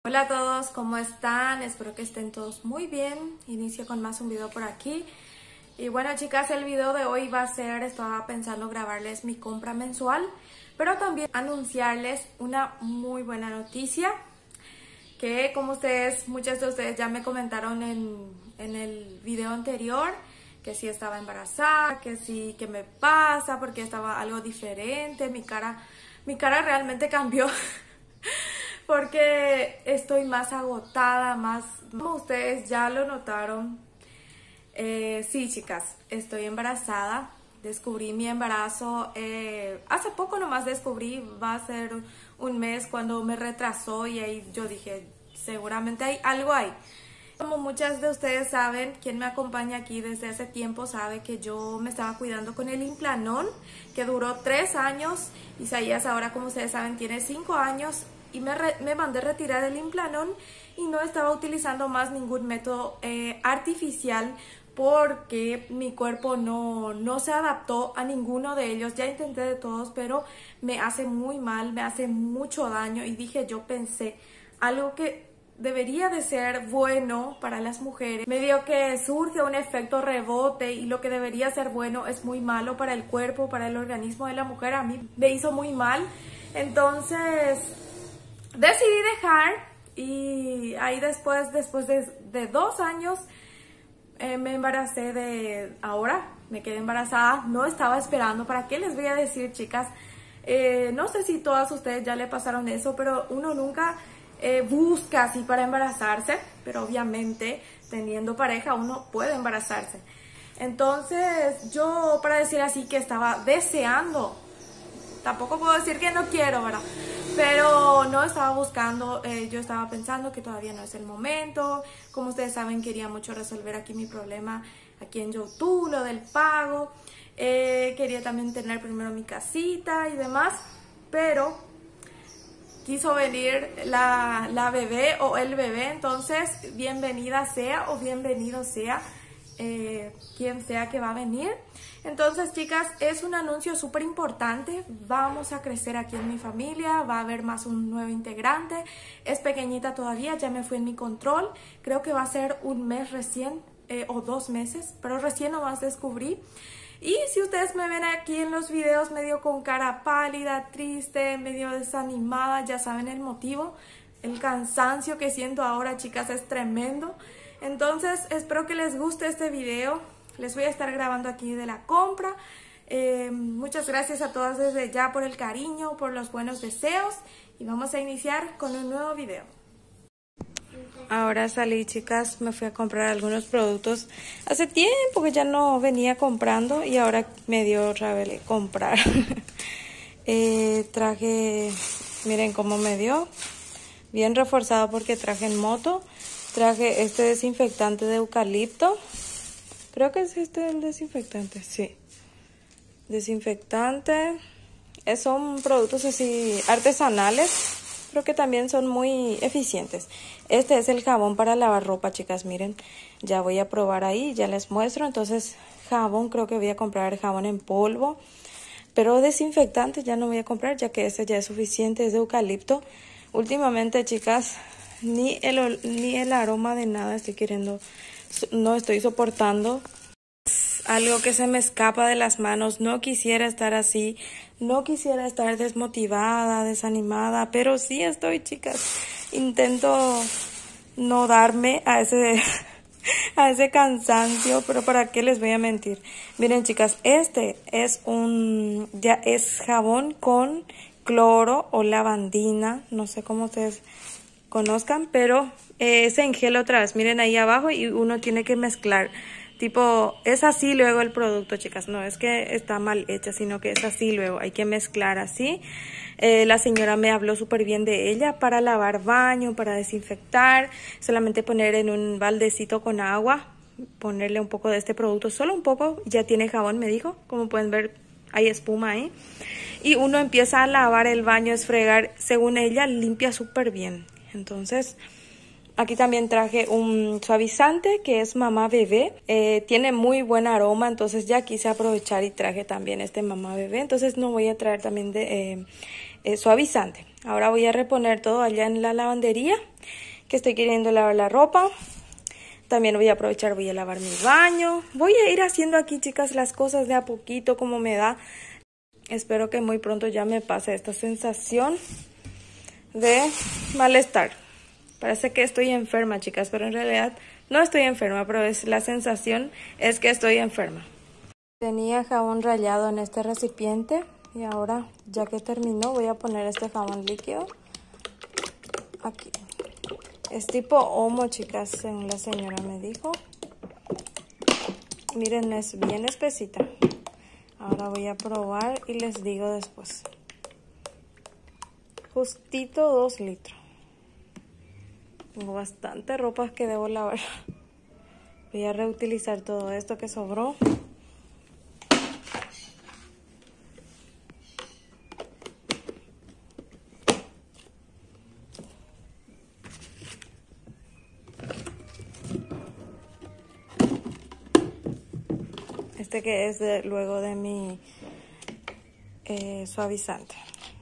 Hola a todos, ¿cómo están? Espero que estén todos muy bien. Inicio con más un video por aquí. Y bueno, chicas, el video de hoy va a ser, estaba pensando grabarles mi compra mensual, pero también anunciarles una muy buena noticia, que como muchas de ustedes ya me comentaron en el video anterior, que sí estaba embarazada, que sí, que me pasa, porque estaba algo diferente, mi cara realmente cambió. Porque estoy más agotada, como ustedes ya lo notaron. Sí, chicas, estoy embarazada. Descubrí mi embarazo, hace poco nomás descubrí, va a ser un mes cuando me retrasó y ahí yo dije, seguramente hay algo ahí. Como muchas de ustedes saben, quien me acompaña aquí desde hace tiempo sabe que yo me estaba cuidando con el Implanon, que duró 3 años. Isaías ahora, como ustedes saben, tiene 5 años. Y me mandé retirar el Implanon y no estaba utilizando más ningún método artificial porque mi cuerpo no se adaptó a ninguno de ellos. Ya intenté de todos, pero me hace muy mal, me hace mucho daño. Y yo pensé, algo que debería de ser bueno para las mujeres, medio que surge un efecto rebote y lo que debería ser bueno es muy malo para el cuerpo, para el organismo de la mujer. A mí me hizo muy mal. Entonces decidí dejar y ahí después de 2 años me embaracé ahora, me quedé embarazada, no estaba esperando. ¿Para qué les voy a decir, chicas? No sé si todas ustedes ya le pasaron eso, pero uno nunca busca así para embarazarse, pero obviamente teniendo pareja uno puede embarazarse. Entonces yo, para decir así, que estaba deseando, tampoco puedo decir que no quiero, ¿verdad? Pero no estaba buscando, yo estaba pensando que todavía no es el momento. Como ustedes saben, quería mucho resolver aquí mi problema aquí en YouTube, lo del pago. Quería también tener primero mi casita y demás, pero quiso venir la bebé o el bebé. Entonces, bienvenida sea o bienvenido sea quien sea que va a venir. Entonces, chicas, es un anuncio súper importante. Vamos a crecer aquí en mi familia, va a haber más un nuevo integrante. Es pequeñita todavía, ya me fui en mi control. Creo que va a ser un mes recién o 2 meses, pero recién nomás descubrí. Y si ustedes me ven aquí en los videos medio con cara pálida, triste, medio desanimada, ya saben el motivo. El cansancio que siento ahora, chicas, es tremendo. Entonces, espero que les guste este video. Les voy a estar grabando aquí de la compra. Muchas gracias a todas desde ya por el cariño, por los buenos deseos. Y vamos a iniciar con un nuevo video. Ahora salí, chicas, me fui a comprar algunos productos. Hace tiempo que ya no venía comprando y ahora me dio rabia comprar. Traje, miren cómo me dio. Bien reforzado porque traje en moto. Traje este desinfectante de eucalipto. Creo que es este el desinfectante, sí. Desinfectante. Son productos así artesanales, pero que también son muy eficientes. Este es el jabón para lavar ropa, chicas, miren. Ya voy a probar ahí, ya les muestro. Entonces, jabón, creo que voy a comprar jabón en polvo. Pero desinfectante ya no voy a comprar, ya que este ya es suficiente, es de eucalipto. Últimamente, chicas, ni el aroma de nada estoy queriendo, no estoy soportando. Es algo que se me escapa de las manos. No quisiera estar así, no quisiera estar desmotivada, desanimada, pero sí estoy, chicas. Intento no darme a ese cansancio, pero ¿para qué les voy a mentir? Miren, chicas, este es ya es jabón con cloro o lavandina, no sé cómo ustedes conozcan, pero se engela otra vez. Miren ahí abajo y uno tiene que mezclar. Tipo, es así luego el producto, chicas. No es que está mal hecha, sino que es así luego. Hay que mezclar así. La señora me habló súper bien de ella para lavar baño, para desinfectar. Solamente poner en un baldecito con agua, ponerle un poco de este producto, solo un poco. Ya tiene jabón, me dijo. Como pueden ver, hay espuma ahí. Y uno empieza a lavar el baño, esfregar. Según ella, limpia súper bien. Entonces, aquí también traje un suavizante que es Mamá Bebé. Tiene muy buen aroma, entonces ya quise aprovechar y traje también este Mamá Bebé. Entonces no voy a traer también de suavizante. Ahora voy a reponer todo allá en la lavandería, que estoy queriendo lavar la ropa. También voy a aprovechar, voy a lavar mi baño. Voy a ir haciendo aquí, chicas, las cosas de a poquito como me da. Espero que muy pronto ya me pase esta sensación de malestar. Parece que estoy enferma, chicas, pero en realidad no estoy enferma, pero la sensación es que estoy enferma. Tenía jabón rallado en este recipiente y ahora, ya que terminó, voy a poner este jabón líquido aquí. Es tipo Omo, chicas, según la señora me dijo. Miren, es bien espesita. Ahora voy a probar y les digo después. Justito 2 litros. Tengo bastante ropa que debo lavar. Voy a reutilizar todo esto que sobró. Este que es luego de mi suavizante.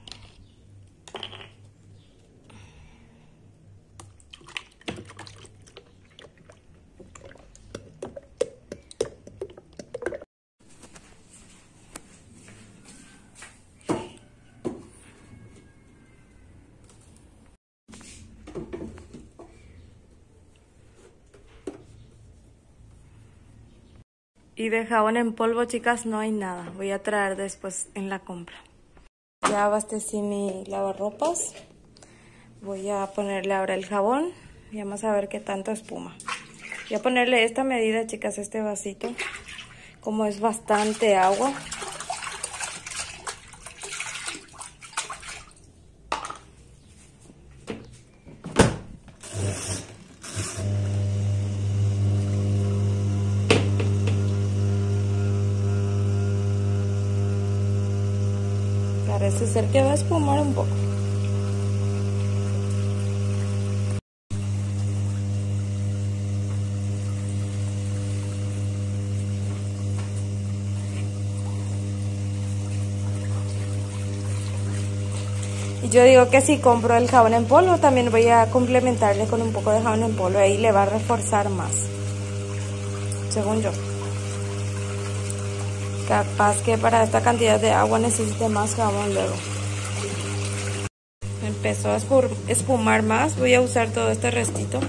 Y de jabón en polvo, chicas, no hay nada. Voy a traer después en la compra. Ya abastecí mi lavarropas. Voy a ponerle ahora el jabón y vamos a ver qué tanto espuma. Voy a ponerle esta medida, chicas, este vasito. Como es bastante agua. Parece ser que va a espumar un poco. Y yo digo que si compro el jabón en polvo, también voy a complementarle con un poco de jabón en polvo. Ahí le va a reforzar más, según yo. Capaz que para esta cantidad de agua necesite más jabón luego. Empezó a espumar más. Voy a usar todo este restito.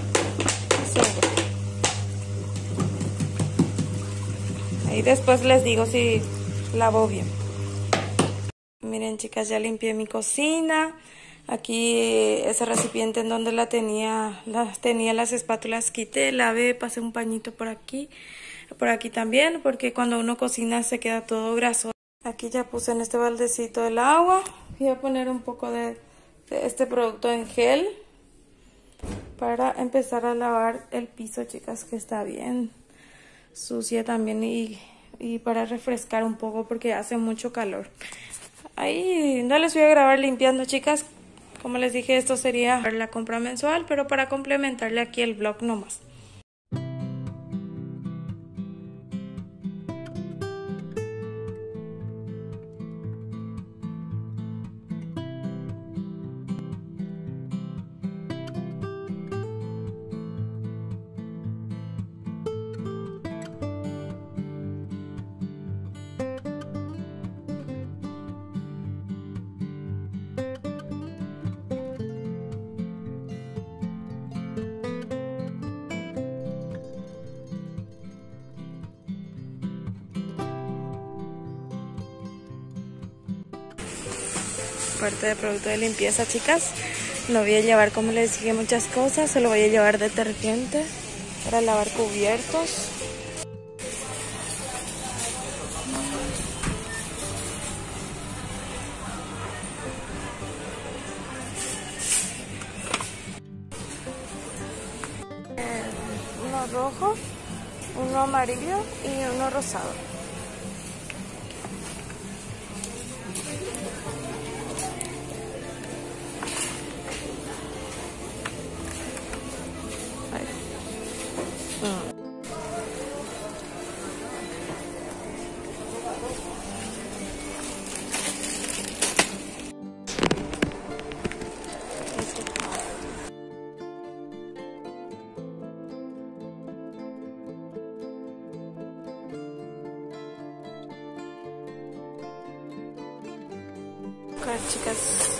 Ahí después les digo si lavo bien. Miren, chicas, ya limpié mi cocina. Aquí ese recipiente en donde tenía las espátulas, quité, lavé, pasé un pañito por aquí también, porque cuando uno cocina se queda todo grasoso. Aquí ya puse en este baldecito el agua. Voy a poner un poco de este producto en gel para empezar a lavar el piso, chicas, que está bien sucia también, y para refrescar un poco porque hace mucho calor. Ahí no les voy a grabar limpiando, chicas. Como les dije, esto sería la compra mensual, pero para complementarle aquí el vlog nomás. Parte de producto de limpieza, chicas. No voy a llevar, como les dije, muchas cosas. Solo voy a llevar detergente para lavar cubiertos. Uno rojo, uno amarillo y uno rosado. azúcar, chicas.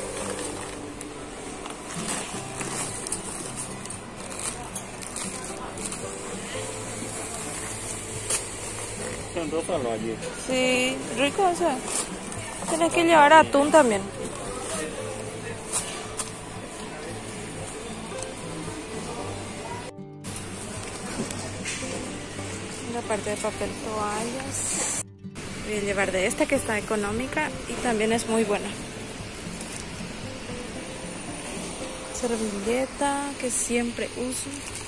Son rosas allí. Sí, rico eso. Tienes que llevar atún también. La parte de papel toallas. Voy a llevar de esta que está económica y también es muy buena. Servilleta que siempre uso.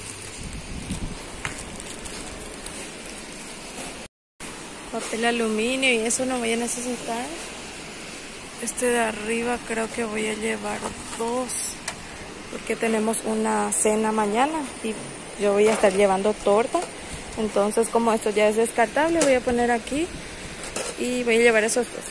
Papel aluminio y eso no voy a necesitar. Este de arriba creo que voy a llevar 2 porque tenemos una cena mañana y yo voy a estar llevando torta. Entonces, como esto ya es descartable, voy a poner aquí y voy a llevar esos 2.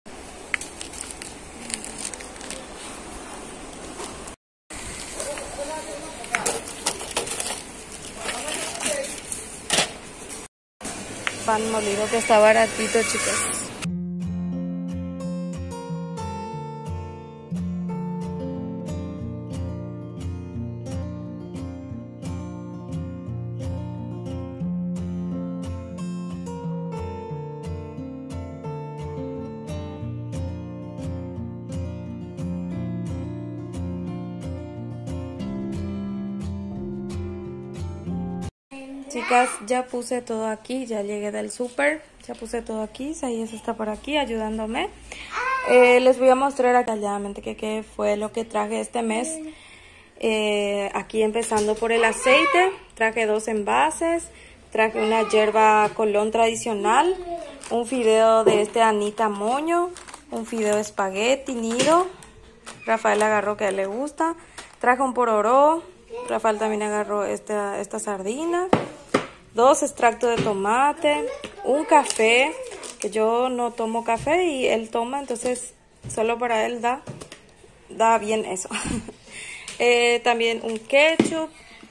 Pan molido que está baratito, chicas. Chicas, ya puse todo aquí, ya llegué del súper, ya puse todo aquí, Saías está por aquí ayudándome. Les voy a mostrar detalladamente qué fue lo que traje este mes. Aquí empezando por el aceite, traje 2 envases, traje una yerba colón tradicional, un fideo de este Anita Moño, un fideo espagueti nido, Rafael agarró que a él le gusta, traje un pororó, Rafael también agarró esta sardina. 2 extractos de tomate, un café, que yo no tomo café y él toma, entonces solo para él da bien eso. También un ketchup,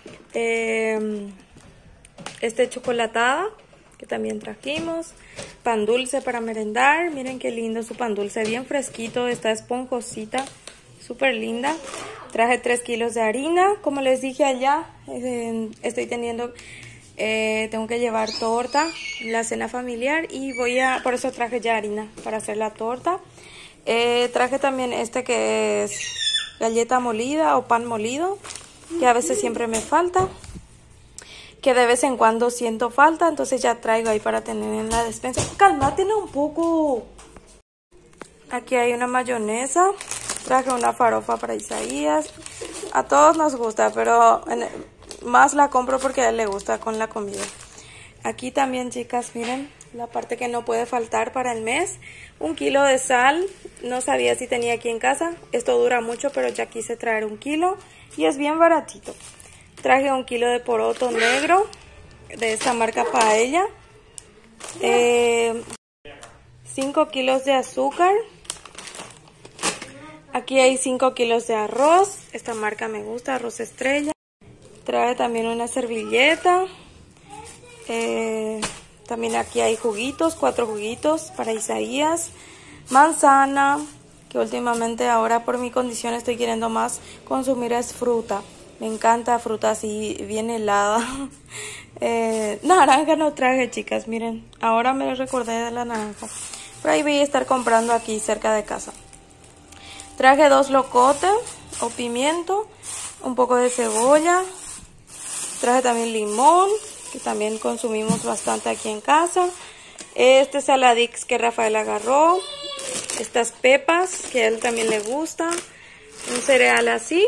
chocolatada, que también trajimos, pan dulce para merendar, miren qué lindo su pan dulce, bien fresquito, está esponjosita, súper linda. Traje 3 kilos de harina, como les dije allá, estoy teniendo... tengo que llevar torta, la cena familiar y por eso traje ya harina para hacer la torta. Traje también que es galleta molida o pan molido, que a veces siempre me falta, que de vez en cuando siento falta, entonces ya traigo ahí para tener en la despensa. Cálmate un poco. Aquí hay una mayonesa, traje una farofa para Isaías. A todos nos gusta, pero más la compro porque a él le gusta con la comida. Aquí también, chicas, miren la parte que no puede faltar para el mes. 1 kilo de sal. No sabía si tenía aquí en casa. Esto dura mucho, pero ya quise traer 1 kilo. Y es bien baratito. Traje 1 kilo de poroto negro. De esta marca Paella. 5 kilos de azúcar. Aquí hay 5 kilos de arroz. Esta marca me gusta, Arroz Estrella. Trae también una servilleta. También aquí hay juguitos, 4 juguitos para Isaías. Manzana, que últimamente ahora por mi condición estoy queriendo más consumir es fruta. Me encanta fruta así bien helada. Naranja no traje, chicas, miren. Ahora me recordé de la naranja. Por ahí voy a estar comprando aquí cerca de casa. Traje 2 locotes o pimiento, un poco de cebolla. Traje también limón, que también consumimos bastante aquí en casa. Este saladix que Rafael agarró. Estas pepas, que a él también le gusta. Un cereal así.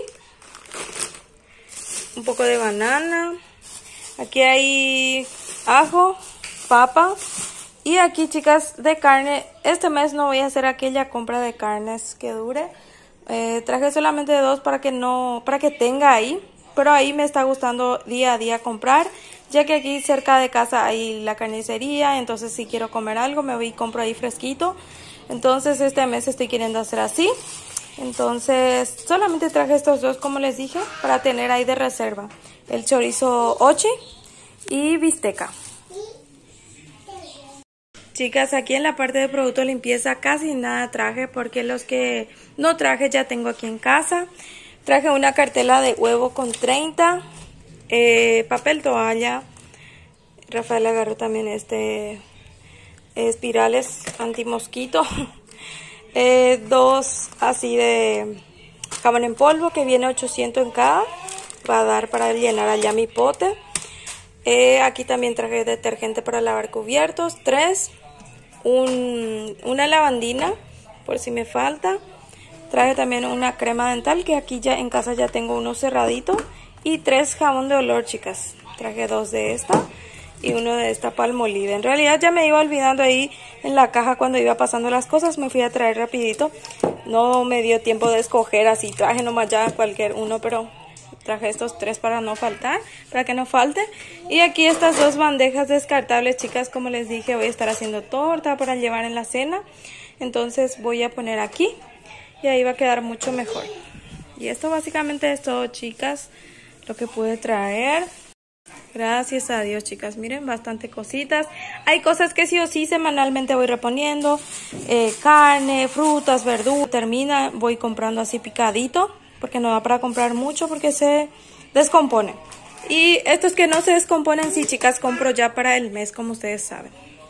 Un poco de banana. Aquí hay ajo, papa. Y aquí, chicas, de carne. Este mes no voy a hacer aquella compra de carnes que dure. Traje solamente 2 para que tenga ahí. Pero ahí me está gustando día a día comprar, ya que aquí cerca de casa hay la carnicería, entonces si quiero comer algo me voy y compro ahí fresquito. Entonces este mes estoy queriendo hacer así. Entonces solamente traje estos 2, como les dije, para tener ahí de reserva. El chorizo oche y bisteca. Chicas, aquí en la parte de producto de limpieza casi nada traje porque los que no traje ya tengo aquí en casa. Traje una cartela de huevo con 30, papel toalla. Rafael agarró también espirales antimosquito. Dos así de jabón en polvo que viene 800 en cada. Va a dar para llenar allá mi pote. Aquí también traje detergente para lavar cubiertos, 3. Una lavandina por si me falta. Traje también una crema dental que aquí ya en casa ya tengo uno cerradito. Y 3 jabón de olor, chicas. Traje 2 de esta y uno de esta Palmolive. En realidad ya me iba olvidando ahí en la caja cuando iba pasando las cosas. Me fui a traer rapidito. No me dio tiempo de escoger así. Traje nomás ya cualquier uno, pero traje estos 3 para no faltar, para que no falte. Y aquí estas 2 bandejas descartables, chicas. Como les dije, voy a estar haciendo torta para llevar en la cena. Entonces voy a poner aquí y ahí va a quedar mucho mejor. Y esto básicamente es todo, chicas, lo que pude traer. Gracias a Dios, chicas. Miren, bastante cositas. Hay cosas que sí o sí semanalmente voy reponiendo. Carne, frutas, verduras. Termina, voy comprando así picadito, porque no da para comprar mucho porque se descompone. Y estos que no se descomponen, sí, chicas, compro ya para el mes, como ustedes saben.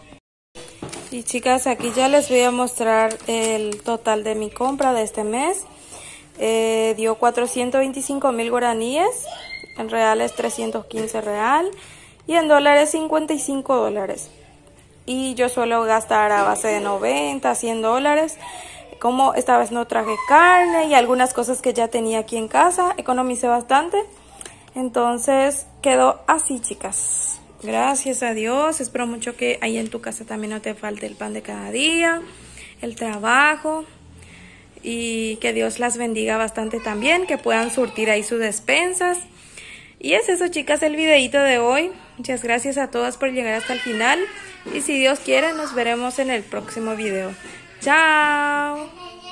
Y chicas, aquí ya les voy a mostrar el total de mi compra de este mes. Dio 425.000 guaraníes. En reales 315 real. Y en dólares 55 dólares. Y yo suelo gastar a base de 90, 100 dólares. Como esta vez no traje carne y algunas cosas que ya tenía aquí en casa, economicé bastante. Entonces quedó así, chicas. Gracias a Dios. Espero mucho que ahí en tu casa también no te falte el pan de cada día, el trabajo. Y que Dios las bendiga bastante también, que puedan surtir ahí sus despensas. Y es eso, chicas, el videito de hoy. Muchas gracias a todas por llegar hasta el final. Y si Dios quiere, nos veremos en el próximo video. ¡Chao!